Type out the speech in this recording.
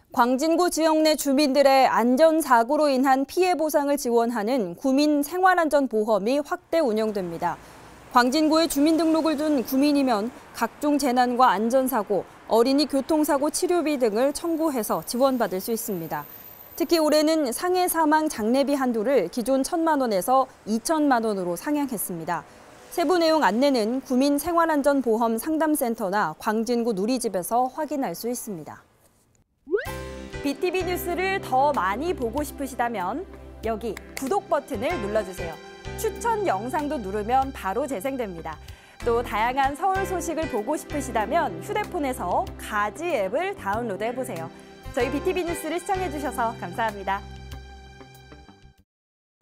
광진구 지역 내 주민들의 안전사고로 인한 피해 보상을 지원하는 구민 생활안전보험이 확대 운영됩니다. 광진구에 주민등록을 둔 구민이면 각종 재난과 안전사고, 어린이 교통사고 치료비 등을 청구해서 지원받을 수 있습니다. 특히 올해는 상해 사망 장례비 한도를 기존 1,000만 원에서 2천만 원으로 상향했습니다. 세부 내용 안내는 구민 생활안전보험 상담센터나 광진구 누리집에서 확인할 수 있습니다. BTV 뉴스를 더 많이 보고 싶으시다면 여기 구독 버튼을 눌러주세요. 추천 영상도 누르면 바로 재생됩니다. 또 다양한 서울 소식을 보고 싶으시다면 휴대폰에서 가지 앱을 다운로드해보세요. 저희 BTV 뉴스를 시청해주셔서 감사합니다.